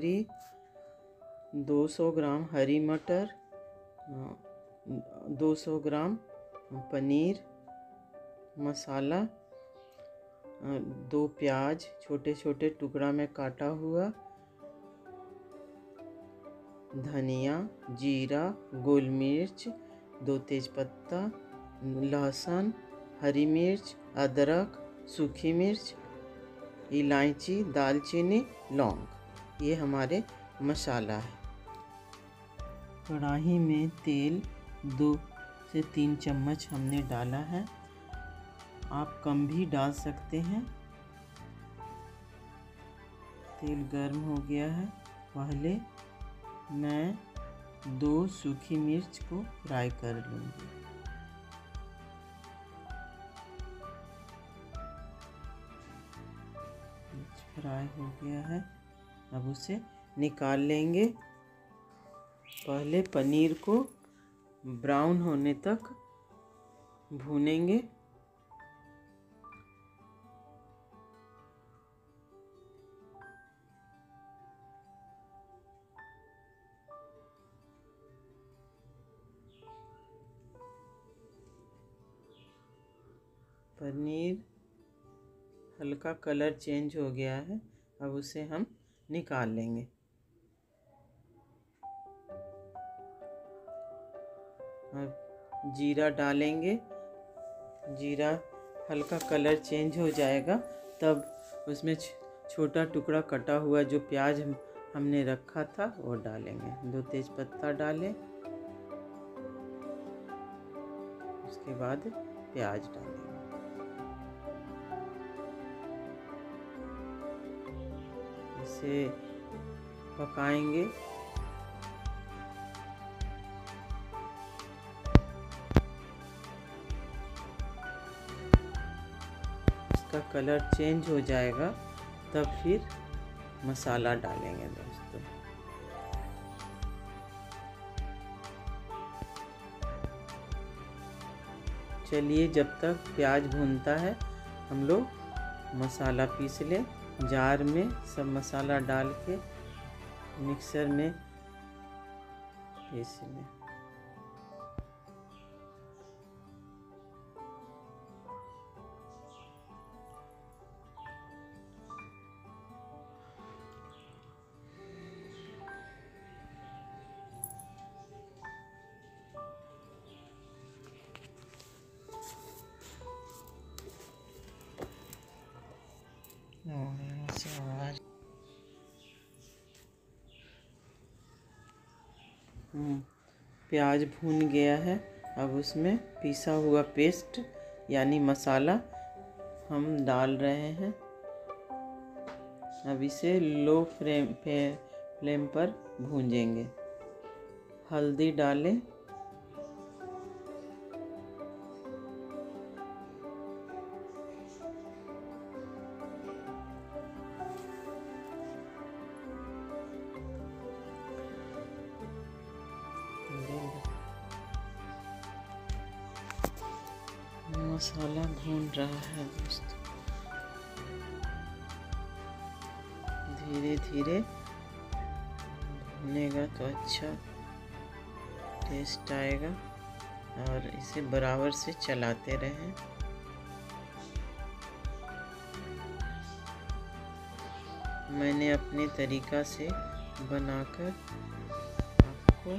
सामग्री 200 ग्राम हरी मटर, 200 ग्राम पनीर, मसाला, 2 प्याज छोटे छोटे टुकड़ा में काटा हुआ, धनिया, जीरा, गोल मिर्च, 2 तेज़पत्ता, लहसुन, हरी मिर्च, अदरक, सूखी मिर्च, इलायची, दालचीनी, लौंग। ये हमारे मसाला है। कढ़ाई में तेल 2 से 3 चम्मच हमने डाला है। आप कम भी डाल सकते हैं। तेल गर्म हो गया है। पहले मैं 2 सूखी मिर्च को फ्राई कर लूँगी। फ्राई हो गया है, अब उसे निकाल लेंगे। पहले पनीर को ब्राउन होने तक भूनेंगे। पनीर हल्का कलर चेंज हो गया है, अब उसे हम निकाल लेंगे। अब जीरा डालेंगे। जीरा हल्का कलर चेंज हो जाएगा, तब उसमें छोटा टुकड़ा कटा हुआ जो प्याज हमने रखा था वो डालेंगे। 2 तेज़पत्ता डालें, उसके बाद प्याज डालेंगे। इसे पकाएंगे। इसका कलर चेंज हो जाएगा, तब फिर मसाला डालेंगे दोस्तों। चलिए, जब तक प्याज भूनता है हम लोग मसाला पीस लें। जार में सब मसाला डाल के मिक्सर में पीस लें। प्याज भून गया है, अब उसमें पिसा हुआ पेस्ट यानी मसाला हम डाल रहे हैं। अब इसे लो फ्लेम पर भूंजेंगे। हल्दी डालें, मसाला भून रहा है दोस्तों। धीरे धीरे भुनेगा तो अच्छा टेस्ट आएगा, और इसे बराबर से चलाते रहें। मैंने अपने तरीका से बनाकर आपको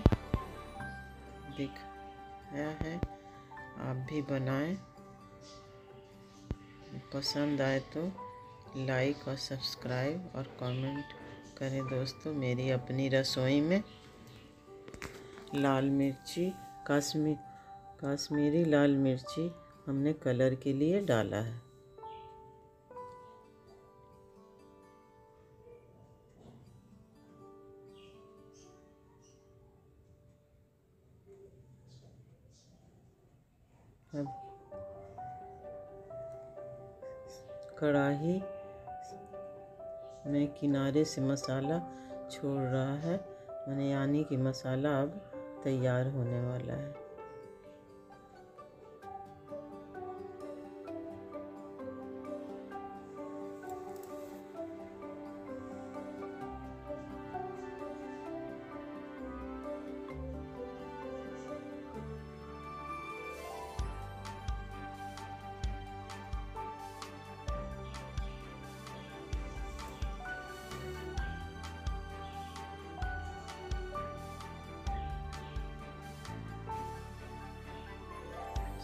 दिखाया है, आप भी बनाएं। पसंद आए तो लाइक और सब्सक्राइब और कमेंट करें दोस्तों। मेरी अपनी रसोई में लाल मिर्ची, कश्मीरी लाल मिर्ची हमने कलर के लिए डाला है। अब कढ़ाई में किनारे से मसाला छोड़ रहा है, यानी कि मसाला अब तैयार होने वाला है।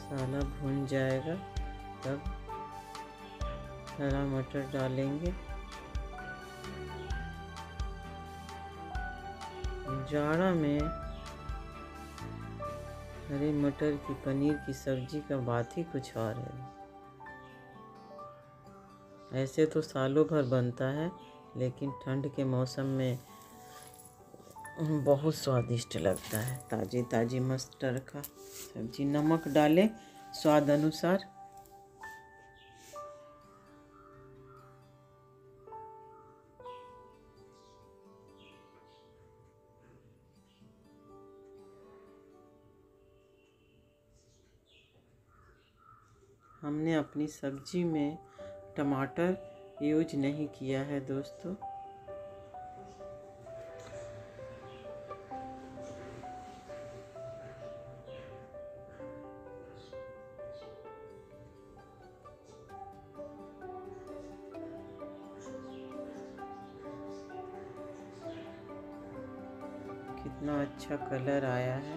मसाला भून जाएगा तब हरा मटर डालेंगे। जाड़ा में हरे मटर की पनीर की सब्जी का बात ही कुछ और है। ऐसे तो सालों भर बनता है, लेकिन ठंड के मौसम में बहुत स्वादिष्ट लगता है। ताज़ी ताज़ी मटर का सब्जी। नमक डालें स्वाद अनुसार। हमने अपनी सब्जी में टमाटर यूज नहीं किया है दोस्तों। कितना अच्छा कलर आया है।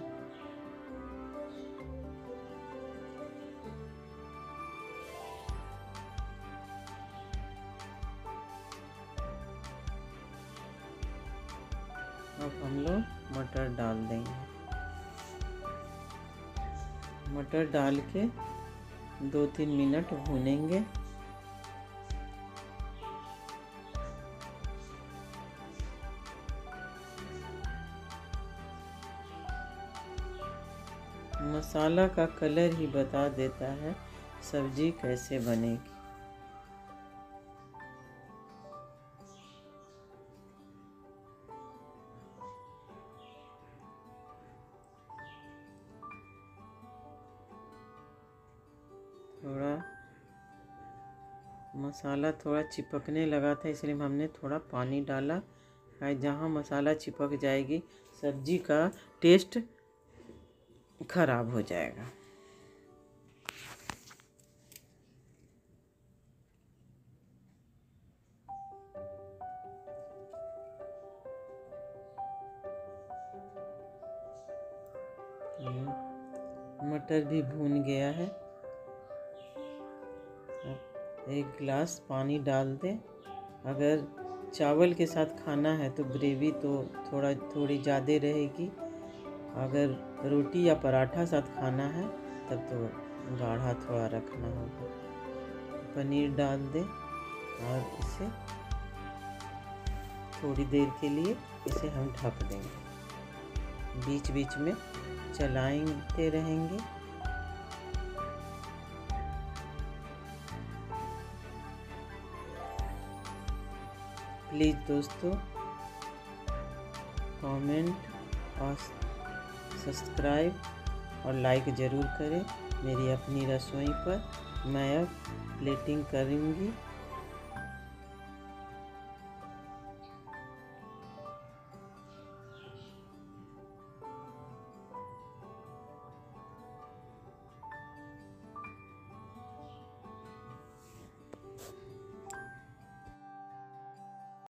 अब हम लोग मटर डाल देंगे। मटर डाल के 2-3 मिनट भूनेंगे। मसाला का कलर ही बता देता है सब्जी कैसे बनेगी। मसाला थोड़ा चिपकने लगा था, इसलिए हमने थोड़ा पानी डाला। जहाँ मसाला चिपक जाएगी सब्जी का टेस्ट खराब हो जाएगा। मटर भी भून गया है। एक गिलास पानी डाल दें। अगर चावल के साथ खाना है तो ग्रेवी तो थोड़ी ज़्यादा रहेगी। अगर रोटी या पराठा साथ खाना है तब तो गाढ़ा थोड़ा रखना होगा। पनीर डाल दें और इसे थोड़ी देर के लिए इसे हम ढक देंगे। बीच बीच में चलाते रहेंगे। प्लीज़ दोस्तों कमेंट और सब्सक्राइब और लाइक ज़रूर करें मेरी अपनी रसोई पर। मैं अब प्लेटिंग करूँगी।